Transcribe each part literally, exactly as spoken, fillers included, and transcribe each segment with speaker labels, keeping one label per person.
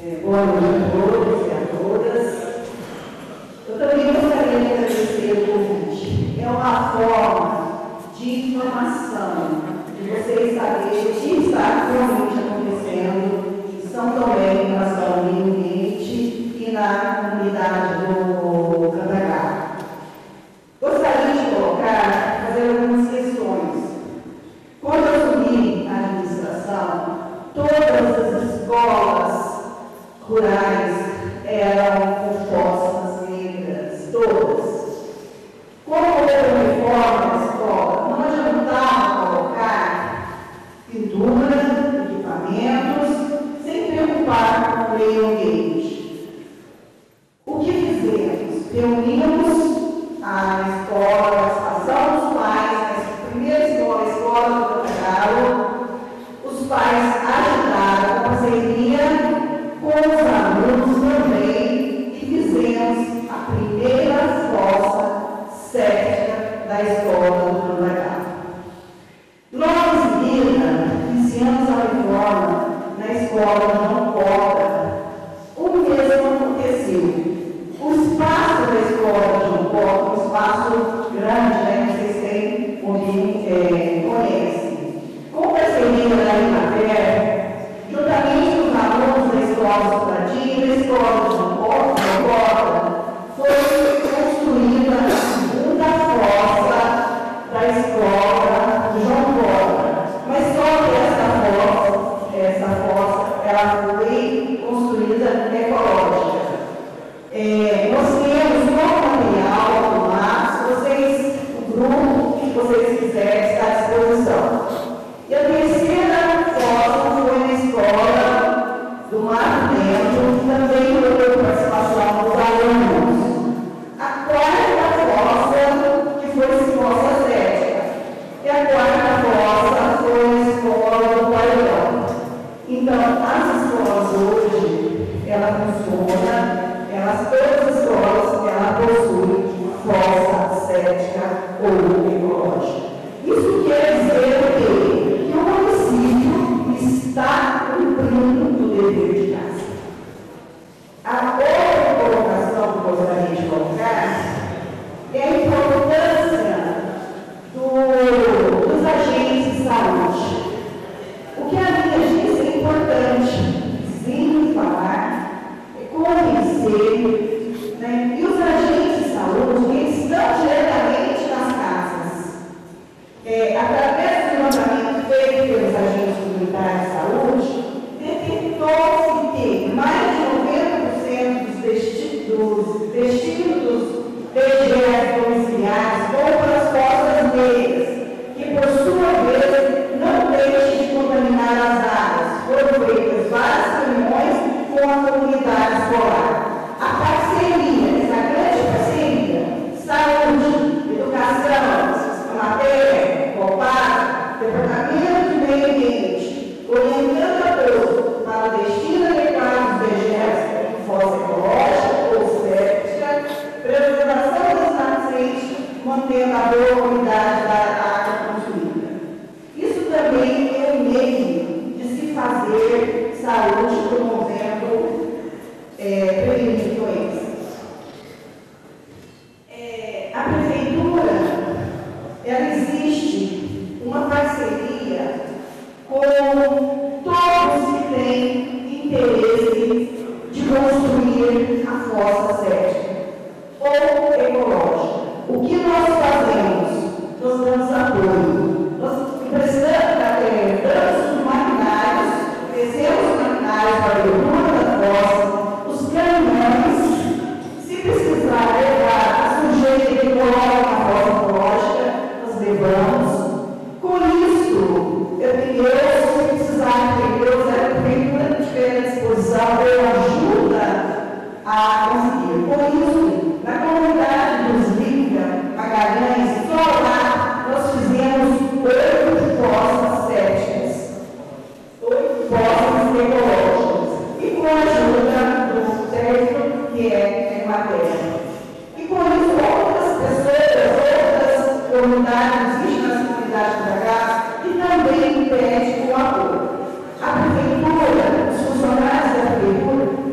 Speaker 1: Boa noite a todos e a todas. Eu também gostaria de agradecer o convite. É uma forma de informação, de vocês saberem o que está realmente acontecendo em São Tomé, em relação ao meio ambiente e na comunidade do Cantagallo. Gostaria de colocar, fazer algumas questões. Quando eu assumi a administração, todas as escolas rurais eram com fósforas negras, todas. Como houve uma reforma da escola, não adiantava colocar pintura, equipamentos, sem preocupar com o meio ambiente. O que fizemos? Reunimos a escola, a participação dos pais, a primeira escola, a escola do Cantagallo, os pais ajudaram a parceria com os alunos também e fizemos a primeira fossa séptica da escola do Cantagallo. Logo em seguida, iniciamos a reforma na escola João Cota. O mesmo aconteceu. O espaço da escola João Cota, um espaço grande, né? Vocês têm, é, conhecem. Com parceria da Imater, juntamente com os alunos da escola Sobradia, da escola João Cota, foi construída a segunda fossa da escola João Cota. Mas só que essa fossa, essa fossa, ela foi construída ecológica. É, nós temos um material do mar, se vocês, o grupo que vocês quiserem, está à disposição. E a terceira fossa foi na escola do Mar Dentro, que também houve participação dos alunos. A quarta fossa, que foi fossa séptica. E a quarta fossa foi na escola do Paredão. Então, as escolas hoje, ela funciona. Elas, todas as escolas, ela possui fossa séptica ou ecológica. Isso quer dizer o quê? Que o município está cumprindo o dever de casa. A outra colocação que eu gostaria de colocar é a importância do, dos agentes de saúde. O que a minha disse é importante, sim, falar, conhecer, né? E os agentes de saúde, eles estão diretamente nas casas. É, através do levantamento feito pelos agentes comunitários de saúde, detectou-se que mais de noventa por cento dos destinos, destinos dos P G S domiciliares vão para as fossas negras, que por sua vez não deixam de contaminar as áreas. Foram feitas várias reuniões com a comunidade escolar. A parceria, essa grande parceria, saúde, educação, matéria, COPAR, Departamento de Meio Ambiente, orientando a todos para o destino adequado dos dejetos, fossa ecológica ou séptica, preservação das nascentes, mantendo a boa qualidade da água consumida. Isso também é um meio de se fazer saúde promovendo, é, prevenindo doenças. É, a prefeitura, ela existe uma parceria com todos que têm interesse de construir a fossa séptica ou ecológica. O que nós fazemos? Nós damos apoio. Nós precisamos, é, damos os maquinários, descemos os maquinários para a abertura da fossa, os caminhões, se precisar levar a sujeira que coloca na fossa ecológica, nós levamos. Com isso, eu pneus, se precisar de pneus, a prefeitura estiver à disposição, eu ajuda a conseguir. Com isso, na comunidade dos Liga, Magalhães, só lá nós fizemos oito fossas sépticas, oito fossas ecológicas, e com a ajuda do Sérgio, que é em matéria. E com isso, outras pessoas, outras comunidades, existem nas comunidades do Cantagallo, que também pedem o apoio. A prefeitura, os funcionários da prefeitura,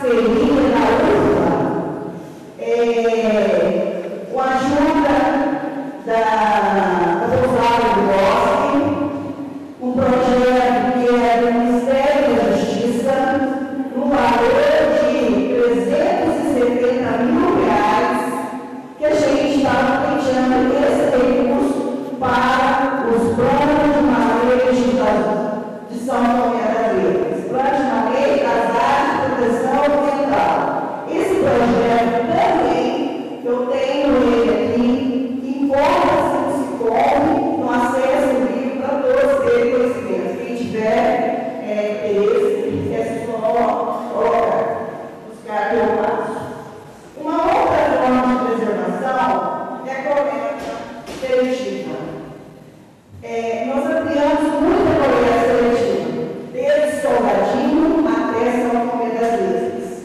Speaker 1: parceria da U F A, é, com a ajuda da, da Pousada do Bosque, um projeto que é do Ministério da Justiça, no valor de trezentos e setenta mil reais, que a gente estava pleiteando esse recurso para os planos de manejo de São Tomé das Letras, plano de manejo das áreas de proteção ambiental. Esse projeto também, eu tenho ele aqui, importa-se no Sicom, no acesso livre para todos terem conhecimento. Quem tiver é, esse, é só colocar, buscar que eu faço. Uma outra forma de preservação é a coleta seletiva. É, nós ampliamos muito a coleta seletiva, desde Soldadinho até São Tomé das Letras.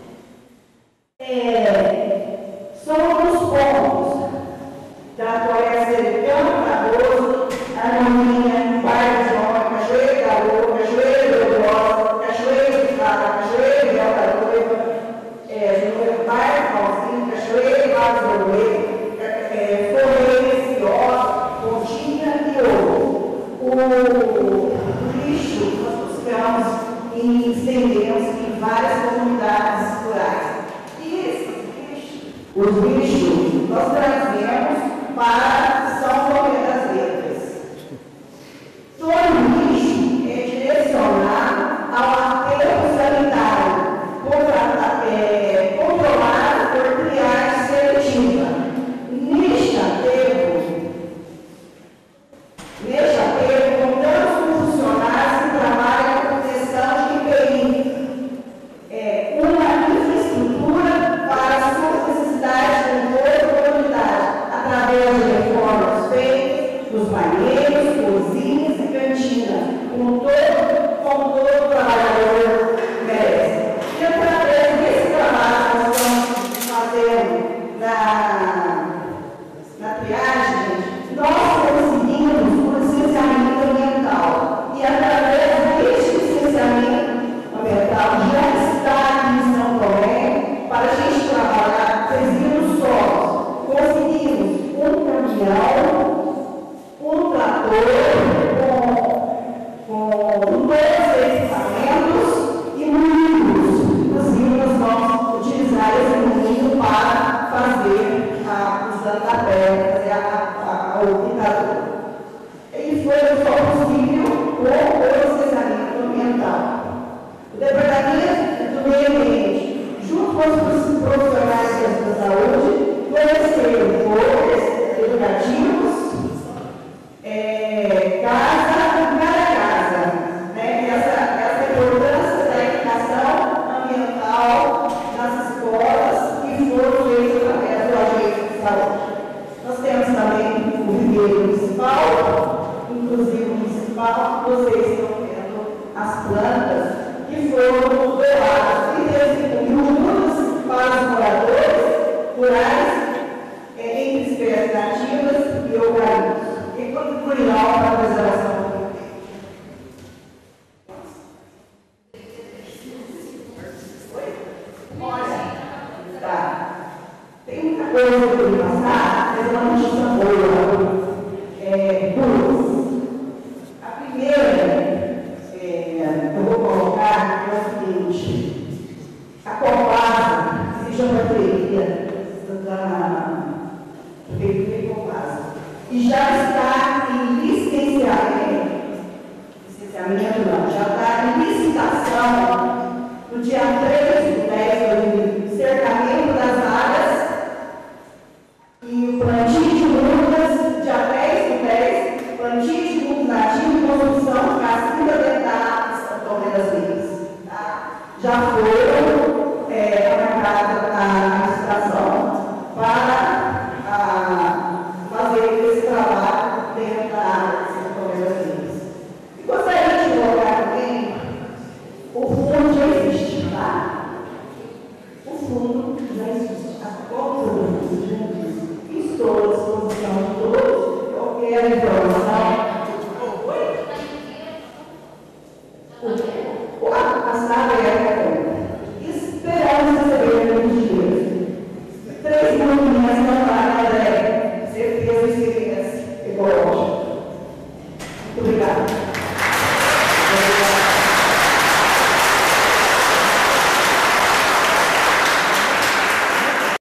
Speaker 1: É, somos pontos da coleta seletiva, Cardoso, Harmonia, Barzona, Cachoeira da Lua, Cachoeira do Rosa, Cachoeira de Fada, Cachoeira de Alta Noiva, é, Bairro Calcinho, Cachoeira de Alta Noiva, Correia, Ciosa, Pontinha e Ouro. O lixo nós buscamos e estendemos em várias comunidades rurais. E esses lixos, os lixos, nós trazemos para São Tomé das Letras. Todo lixo é direcionado ao aterro sanitário, é, controlado por triagem seletiva. Neste aterro, neste aterro, contamos com funcionários que trabalham com proteção de I P I, é, uma infraestrutura para as suas necessidades de controle da comunidade, através de reformas feitas nos banheiros, cozinhas e cantina, como todo, como todo trabalhador merece. E através desse trabalho que nós estamos fazendo na, na triagem, nós conseguimos o licenciamento ambiental. E através deste licenciamento ambiental já está aqui em São Tomé, para a gente trabalhar, vocês viram só, conseguimos um caminhão, um trator com, com dois equipamentos e moinhos. Inclusive, nós vamos utilizar esse moinho para fazer a usando a terra, fazer a, a, a, o picador. E foi só possível com o licenciamento ambiental. O Departamento do Meio Ambiente, junto com os profissionais da saúde, forneceram folhas educativos, é, casa, cada casa, né? Essa, essa importância da educação ambiental nas escolas e foram feitas através do agente de saúde. Nós temos também o viveiro municipal, inclusive o municipal, vocês estão vendo as plantas que foram doadas e distribuídas para os moradores rurais, é, entre espécies nativas e organismos, e contribuirão para a preservação do meio ambiente. Olha, tá. Tem muita coisa que eu queria passar, mas é uma notícia boa. É, duas. A primeira, é, eu vou colocar, é o seguinte: a Copasa, que se chama Feria da Prefeitura de Copasa, e já está em licenciamento, licenciamento não, já está em licitação no dia três de dez, cercamento das áreas e o plantio de mudas, dia dez de dez, plantio de mudas nativo e construção de casquinha dentada de São Tomé das Letras. Tá? Já foram é, marcadas a